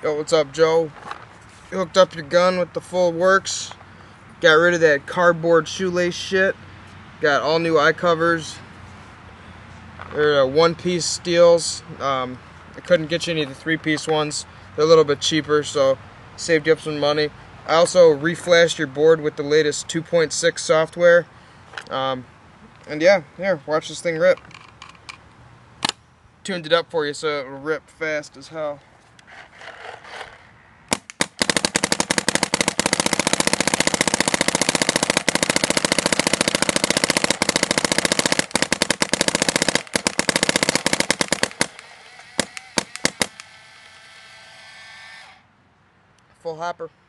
Yo, what's up, Joe? You hooked up your gun with the full works. Got rid of that cardboard shoelace shit. Got all new eye covers. They're one-piece steels. I couldn't get you any of the three-piece ones. They're a little bit cheaper, so saved you up some money. I also reflashed your board with the latest 2.6 software. And yeah, here, watch this thing rip. Tuned it up for you so it'll rip fast as hell. Full hopper.